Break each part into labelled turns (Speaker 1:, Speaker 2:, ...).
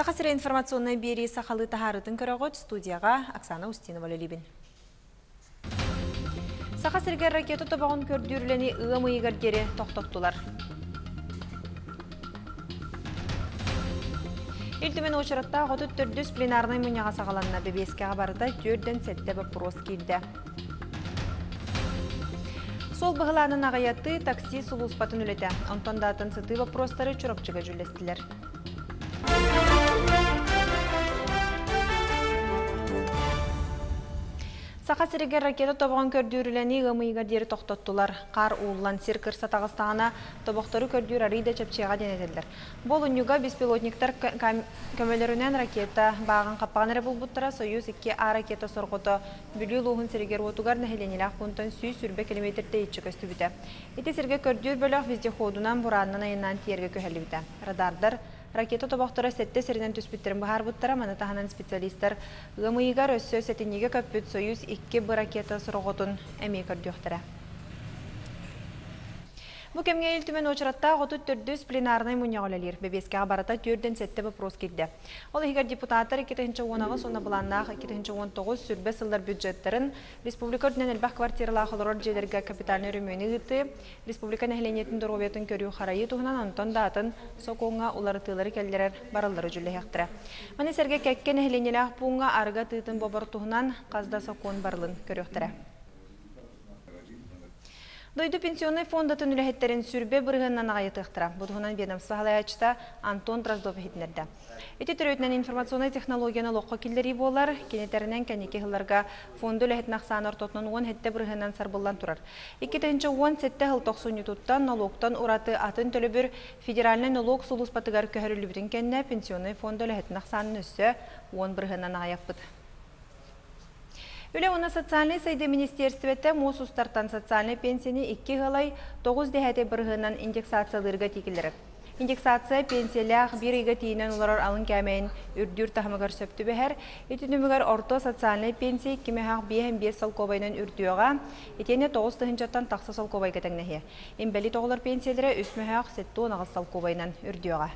Speaker 1: Сахасыра информационная бери сахалы тахарытын көрөгөт студияға Оксана Устинова лебин. Сахасырга ракета тобағын көрдүрлені ығымы егергері тоқтоқтылар. Илтімен очыратта ғоты түрдіс пленарный мұняға сағаланына бебеске ғабарыда түрден сәтті вопрос келді. Сол бұғыланын ағаяты такси сұлуспатын үлеті. Антондатын сыты вопростары чұрапчыға жүлестілер. Сахасырга ракета тобағын көрдүрлені ығымы егергері тоқтоқтылар. Қар уылан сиркір сатағыстағына тобақтары көрдүр арыйда чапчыға денетелдер. Бұл ұнюға беспилотниктар көмелерінен ракета бағын қаппағын әрі бұлбұттыра Союз 2А ракета сорғыты бүлі луғын сіргер отуғар нәхеленелік құнтан сүй сүрбе километрді етші көсті біті. Еті сірге көрдүр бөліқ везде қодынан бұранынан айынан тиерге көхәлі біті. Радардар ракета тобақтары сәтті сірден түспіттерін бұхар бұттыра манатағынан специалистер ғымыйығар өссө сәтінеге көппіт Союз 2Б ракета сұрғытын әмей көрдіқтірі. Бұл кемге елтімен очыратта ғоты түрдіс пленарный мұнияғылалер. Бебеске ғабарата түрден сәтті въпрос келді. Ол егер депутаттар 2010-ғы соны бұланнақ 2019 сүрбе сылдар бюджеттерін республика өрдінен әлбәқ квартирала қылырор желерге капиталны өрімені ғыты, республика нәхленетін дұрғобетін көрі қарайы тұғынан антон датын соқуңа олары тылары кәлдерер барылары жүлі әқтірі. Мәне сәрге кәкке нәхленелі бұңға арға тыйтын бобыр тұғынан қазда соқуын барылын көрі әқтірі. Дойду пенсионный фондатын үләхеттерін сүрбе бұрғыннан ағайытықтыра. Бұдығынан ведомство халаячта Антон Дроздов етінерді. Эти түрөтінен информационный технологияны лоққа келдері болар, кенетерінен кәнеке ғыларға фонды үләхетін ақсан ортотынан 10 хетті бұрғыннан сарбылдан тұрар. 2-10 сетті ғыл 90 ютуттан налогтан ураты атын төлі бір федеральный налог сұлыс батығар көхірілі бүтін кәнне пенсионный фонды үләхетін ақсанын өссі 10 бұрғыннан ағаяппыд. Үлі оны социальный сайды министерстветі мосустартан социальный пенсияны 2 ғылай 9 дәхәте бірғынан индексациялырға текілдірі. Индексация пенсиялях бір игі тейінен олар алын кәмейін үрдүр тахымығар сөпті бәхір. Етінімігар орто социальный пенсия 2,5 салқобайнан үрдіуға, етені 9 тұхынчаттан тақсы салқобай кәтіңнәхе. Ембәлі тоғылар пенсиялары 3,7 салқобайнан үрдіуға.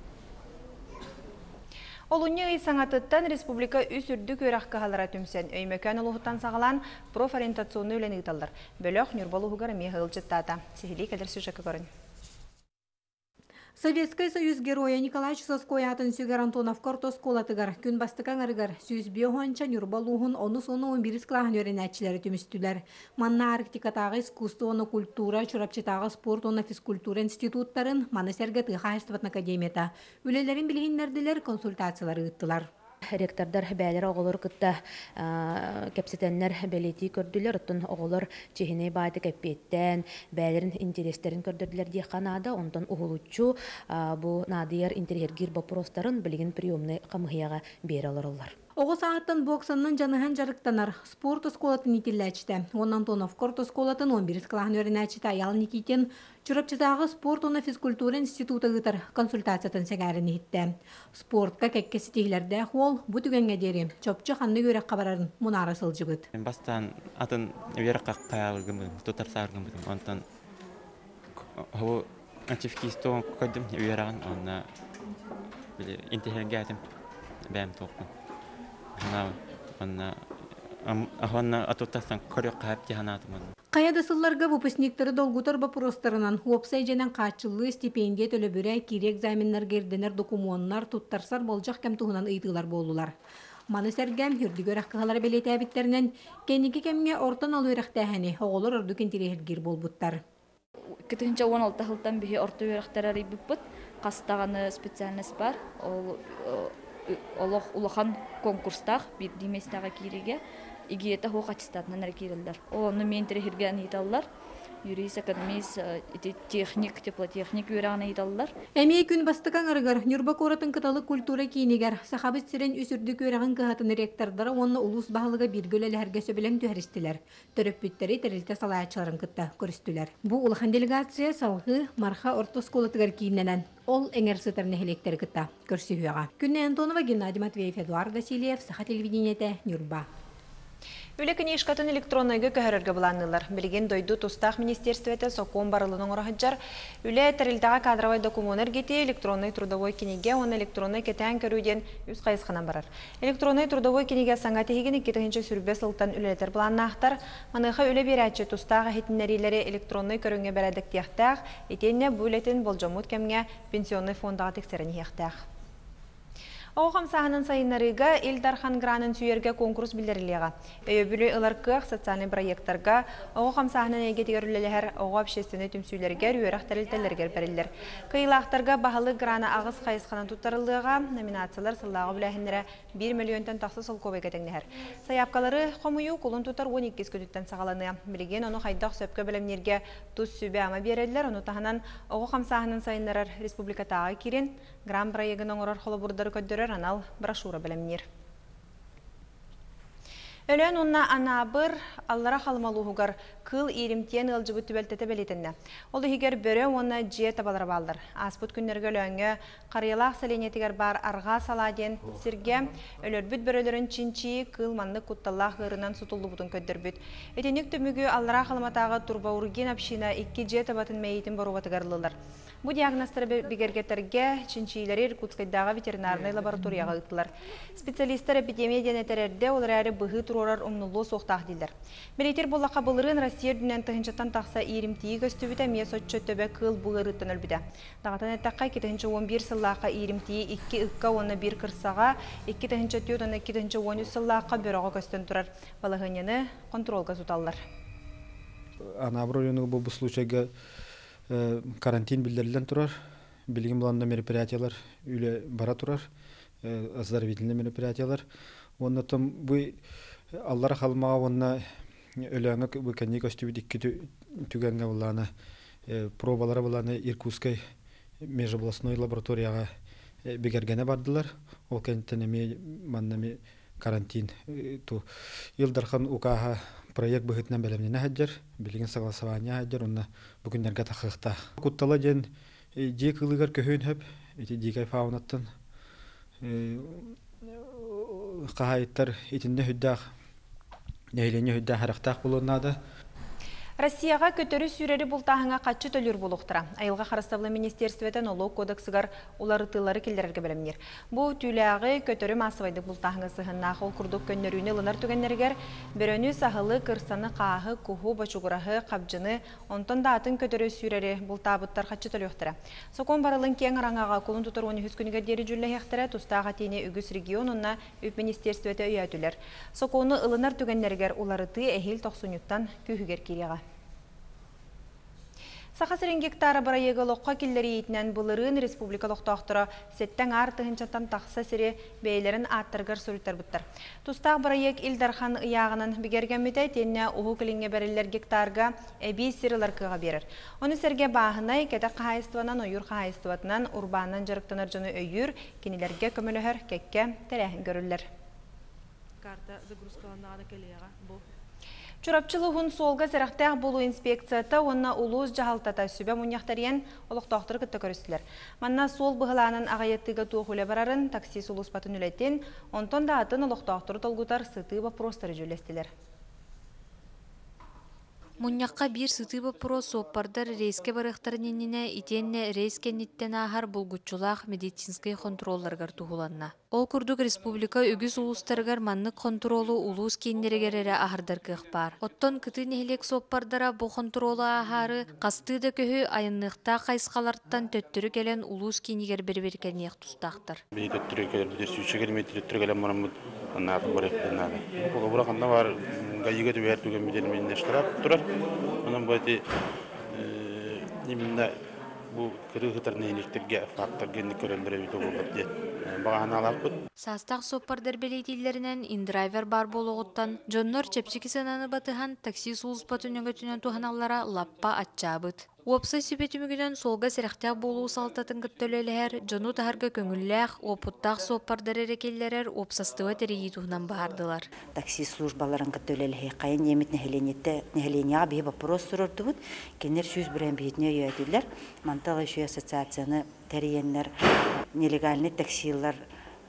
Speaker 1: Олуnya саңатыттан республика үс үрді көріқ қағалара түмсен. Өймекән олуғыттан сағалан профориентационны өлені ұталдар. Бөліқ Нюрбалуғығар меғыл жыттата. Сехили кәдір сюжекі көрін.
Speaker 2: Советский Союз героя Николай Чусовской атын сүйгер Антонов Кортос колатыгар, күн бастықан арыгар, сүйіз биоханча Нюрбалуғын оны-соны 11 клағын өренәтчілері түмістілер. Манна Арктикатағы искусство, оны культура, чурапчытағы спорт, оны физкультура институттарын, маны сәргі тыға әстіватын академията. Үлелерін білгендерділер консультациялары ұттылар.
Speaker 3: Ректордар бәлер оғылыр күтті кәпсетенлер бәлеті көрділер, ұттын оғылыр чехіне байды кәппеттен, бәлерін интерестерін көрдірділер де қанады, ондан ұғылучу бұл надияр интерьергер бопростарын білген приемны қамығияға бер алырылар.
Speaker 2: Оғы сағаттан боксанның жаныған жарықтанар спорт осколатын итілләчті. Онан Антонов Корт осколатын 11 клағын өрінәчті аял Никитин чурапчытағы спорт оны физкультура институты ғытыр консультациятын сәгәрін етті. Спортқа кәккесі тегілерді қол бұтүгенге дері чопчы қанды көрек қабарарын мұнары сылжы бұд.
Speaker 4: Бастан атын өйерек қаққаялығым бұдым, тұтарсарығым бұдым. Онтан ғу антификистуын көдім өйерағын, онна интеллерге әтім бәйім тоқпын. Ахуанна атуттасан көрек қайапте ханатымын.
Speaker 2: Қаядасылларға выпускниктері долгутар бапростарынан хуопсай женен қачылы стипендия төлі бүрі кири экзаменлер керденер документар туттарсар болжақ кәмтуғынан ұйтығылар болулар. Маны сәргәм хүрдігөр аққығалар бәлеті әбіттерінен кәнеке кәмге ортан алу ерақтәхәне оғылыр орду кентерегер болбуттар.
Speaker 5: 2016 жылдан бүйі орта өріқтері бұппыт, қастағаны специальность бар. Олық улахан конкурстақ бір деместаға кереге игиеті хоқ аттестатынан әркерілдер. Оны мен тірехірген еталылар. Юрис, экономист, техник, теплотехник үйрағына еталылар.
Speaker 2: Әмей күн бастықан арығар, Нюрба қоратын қыталық культура кейінегер, сақабыз сирен үсірді көріған қығатын ректордары оны ұлыс бағылыға біргөл әләрге сөбілен түйірістілер. Төріп бүттері тәрілті салаячыларын қытта көрістілер. Бұл ұлыған делегация салғы марха ортос қолатығар кейінненен. Ол әңер сытарны хелектер қытта көрсі үйеға. Күнне Антонова, Геннадий Матвеев, Эдуард Васильев, Саха телевидениеті, Нюрба.
Speaker 1: Үлі кінешкатын электронныйғы көхіріргі бұланылар. Білген дойду Тустақ министерстветі сокон барылының ұрағыджар. Үлі тәрілдіға кадровай документер геті электронный трудовой кенеге, оны электронный кетен көруден үз қайысқанан барар. Электронный трудовой кенеге саңа тегеген 2-ші сүрбе сылттан үлелетер бұланны ақтар. Маныға үлі берәтші Тустағы хетінлерилері электронный көріңе бәрәдік тияқтақ, етенне бүлетін болжамут кәмге пенсионный фондаға тексерін ияқтақ. Оғам сағының сайынарыға Илдархан Гранын сүйерге конкурс білдірілеға. Өйөбілі ыларқық социальный проекттарға оғам сағының егетігер үлелер оға общественный түмсүйлергер үйерақ тәрілтелергер бәрілдер. Кыйлақтарға бағалы Граны ағыз қайысқанын тұттарылыға номинациялар сыллағы біләхіндері 1 миллионтан тақсы сол көбе кетеңнер. Саяпқалары қомыю құлын тұтар 12 күдіттен сағаланы. Білген оны қайдақ сөпкі білімнерге тұз сөбе ама берелдер. Оны тағынан оғам сағының сайынарар республикатаға керен Гран проегінің орар қолы бұрдары көддірі анал брошюра білімнер. Өлен онна анабыр аллара қалмалуғығар кыл иримтен ылжыбы түбәлтеті бәлетінді. Олы егер бірі оны же табалар балдар. Аспыт күннерге өлеңі қариялақ сәленетігер бар арға саладен сірге өлер бүт бірілерін чинчи кыл манны құтталлақ ғырынан сұтылды бұтын көддір бүт. Өтенік түмігі аллара қалматағы турбаурген апшина 2 же табатын мәйетін бару батығарлылар. Бұл диагностары бігергеттерге чинчилері Иркутскайдағы ветеринарный лабораторияға ұттылар. Специалистер эпидемия денетерерде олар әрі бұғы тұрорар ұмнулы соқтақ дейлер. Белетер болақа бұлырын Россия дүнен тұхыншаттан тақса иримтиі көстібіті мие сотчы төбе кыл бұғы ұттын өлбіді. Дағатан әттаққа 2011 сыллаққа иримтиі 2 ұққа оны 1 кырсаға, 2014 оны 2013 сыллаққа бөріға көстін тұрар. Балығынені контролға зуталылар.
Speaker 6: Анабройыны бұл случайға карантин билдирилен турар, билгин буланда мероприятиялар үле бара турар, оздоровительный мероприятиялар. Онда там бу аллара халмага онна өлеңе бу кенни костюм икки түгәнгә буланы пробалары буланы Иркутской межобластной лабораторияга бигергәне бардылар. Ол кенттенеме маннами карантин ту Илдархан укаха проект быгытнан белемнене хаҗар, билген согласование хаҗар, онна бүгеннәргә тахыкта. Куттала ден ди кылыгар көһөн хөп, эти дигай фаунаттан кахайттар итинне хүддах, нәйлене хүддах характак булынады.
Speaker 1: Россияға көтөрі сүйрері бұлтағыңа қатшы төлір болуқтыра. Айылға қарыстабылы министерстветен налог кодексігар олары тылары келдерерге білімнер. Бұл түйләғі көтөрі масывайды бұлтағыңа сығыннағы ол күрдік көннерүйіне лынар түгеннергер, бірөні сағылы, кырсаны, қағы, куху, бачуғырағы, қабжыны, онтан да атын көтөрі сүйрері бұлтабыттар қатшы төліқтіра. Сокон барылын кен араңаға қолын тұтыр 13 күнігер дері жүлі хектірі тұстаға тейіне үгіс регионына үп министерстветі өйәтілер. Соконы ылынар түгеннергер олары ты әхил 90-тан күйігер кереға. Сақасырын гектары барайығы лоққа келдері етінен бұлырын республика лоқтақтыра сеттен артығыншаттан тақса сірі бәйлерін аттырғыр сөріттер бұттар. Тұстақ барайық Илдархан ұяғынан бігерген мүті тенне ұғы кілінге бәрілер гектарға әбей сірілер кыға берір. Оны сәрге бағынай кәті қайыстыванан ойыр қайыстыватынан урбанынан жарықтанар жыны өйір кенелерге көмілігір кәкке тәрәхін көрілер.
Speaker 7: Карта загрузкаланағаны кәлеға бұл.
Speaker 1: Чурапчылығын солға сәріқтәқ болу инспекцияты онына улуыз жағалтата сөбе мұнияқтариян олықтақтыр күтті көрістілер. Манна сол бұғыланын ағайеттігі туғылы барарын такси сұлыс батын үлеттен, онтон да атын олықтақтыр толғытар сыты бапростары жөлестілер.
Speaker 8: Мұньяққа бір сыты вопрос оппардар рейске барықтарыненіне итенне рейскенниттен ағар бұлгутчулақ медицинский контролларғар туғыланна. Ол күрдік республика үгіз улустарғар маннық контролу улус кейнерегерері ағырдар кықпар. Оттон кыты нехелек соппардара бұл контролу ағары қастыда көхі айыннықта қайсқаларттан төттірі келен улус кейнегер бір-біркен еқ тұстақтыр.
Speaker 9: Бей төттірі келер, бір сүйші келмейді, төттірі келен мұрамыд аннағы барықтарынады. Бұл бұрақында бар гайыға төбәр түген меделмен нештарап тұрар. Оның бұйты именно бұл кырығытарны електерге фактор генді көрелдері үйті болғат дед. Бағаны алақ бұд.
Speaker 8: Састақ соппардар белейтейлерінен индрайвер бар болуғыттан, жоннор чепчики сананы батыған такси сулыс батын өңгөтінен туғаналара лаппа атчабыд. Уопса сүйбетімігінен солға сәріқтәк болу салтатын күттөлелер, жону тағарға көңілләқ, опуттақ соппардар әрекелерер опсастыва тәрейі туғынан бағардылар.
Speaker 10: Такси службаларын күттөлелер қайын емет нәхеленеға бей вопрос сұрырды бұд, кенер сүйіз бірен бейетіне өйәділер, манталы үші ассоциацияны тәрейенлер, нелегальный таксилар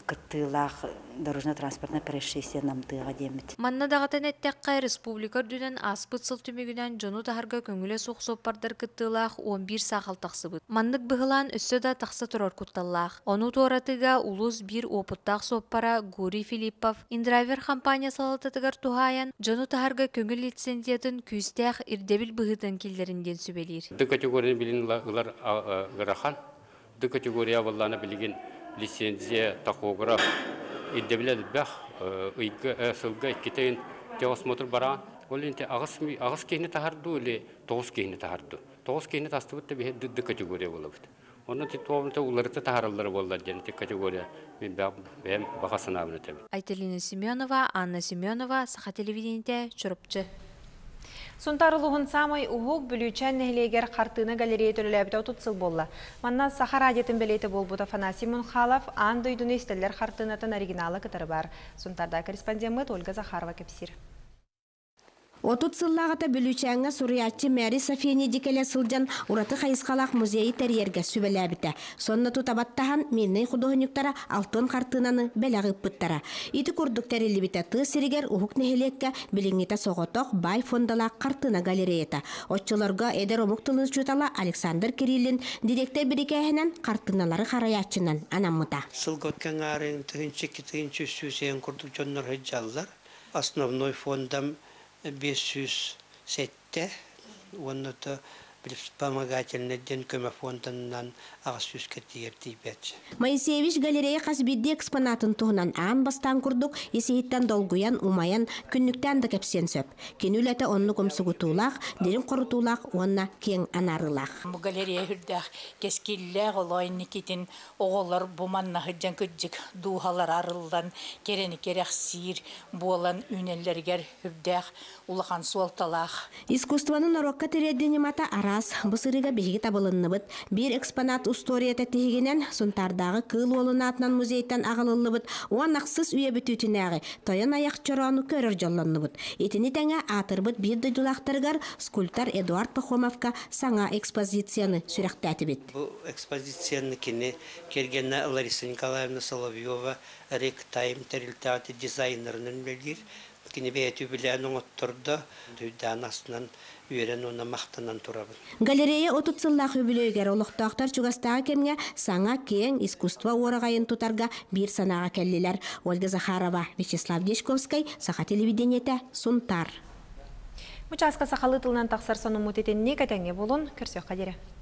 Speaker 10: кыттылах дорожно-транспортное происшествие намтыга демит.
Speaker 8: Манна дагатан эттеккай республика дүнен аспыт сыл түмегүнен жону тахарга көңүле соксоппардар кыттылах 11 сахал тахсыбыт. Маннык быгылан өссө да тахса турар кутталлах. Ону туоратыга улус бир опыттах соппара Гури Филиппов Индрайвер компания салататыгар тухаян жону тахарга көңүл лицензиятын күстэх ирдебил быгытын килдеринден сүбелир.
Speaker 11: Ды категория билин ылар гырахан. Ды категория балланы билген лицензия, тахограф, иддебилет бэх, сылга иккетейн теосмотр бара. Ол инте агыс кейни тахарду или тоғыз кейни тахарду. Тоғыз кейни тастыбытта бихе ды категория болабыт. Onun titwomta ularıta taharalları bollar genetik kategoriya men ben bahasına abunetем.
Speaker 8: Айталина Семенова, Анна Семенова, Саха телевидениете, Чурупчы.
Speaker 1: Сунтарылығын самай ұғық бүлючән нәхілегер қартыны галерея төліләбіті отутсыл болла. Манна Саха радиятын білеті болбута Фанаси Мунхалов, ан дойдуны істелер қартынатын оригиналы кітірі бар. Сунтарда корреспондент Ольга Захарова кепсир.
Speaker 12: Отут сыллағыта бүлүчәңі Суриятчы Мәри Софияне дикеле сылжан ураты қайысқалақ музейі тәрерге сүбеләбіті. Сонны тұтабаттаған менней художниктара алтын қартынаны бәләғып бұттара. Иті күрдік тәрелі біті тұғы сірігер ұғық нәхелекке біліңіті соғытоқ бай фондала қартына галереята. Отчыларға әдер омықтылыз жұтала Александр Кириллин директор бірікәйінен қартыналары қараятчынан анамыта.
Speaker 13: Сылғыткен арын тұғынчы сүйсен күрдік жонлар хеджалар. Основной фондам 507, он это вспомогательный день көмөфондынан ағыс кетті бәтші.
Speaker 12: Моисеевич галерея қасбидді экспонатын тұғынан аң бастан күрдік, есейттен долгуян, умаян, күнніктен да кәпсен сөп. Кенүл әті онны көмсігутулақ, дерін қорытулақ, онна кен анарылақ.
Speaker 14: Галерея хүрдәқ кескилләғ олайны кетін оғылар бұманна хүджен күджік дуғалар арылдан, керені керек сир, болан үнелергер хүрдәқ улақан суалталақ.
Speaker 12: Искусствоның орокка тереддені мата бысырыга беги табылынны быт. Bir экспонат усторията тегенен сунтардағы кыл олынатынан музейттен ағылылы быт. Оан ақсыз үйе бүтүтінәғі. Тойын аяқ чорану көрір жолланны быт. Етіні тәңі атыр быт бір дойдулақтырғар скульптор Эдуард Пахомовка саңа экспозицияны сүрәқтәті бит.
Speaker 13: Бұл экспозицияны кені кергені Лариса Николаевна Соловьева ректайм терилтаты дизайнерінің бәлгер. Кені бәйті біләнің оттырды. Дүйдан астынан үйерен оны мақтанан тұрабын.
Speaker 12: Галерея отутсыллақ өбілөйгер олықтақтар чугастағы кемге саңа кен искусство орағайын тұтарға бір санаға кәлілер. Ольга Захарова, Вячеслав Дешковскай, Саха телевидениеті, Сунтар.
Speaker 1: Участка сақалы тылынан тақсар соны мұтетен не кәтәңе болын, көрсек қадері.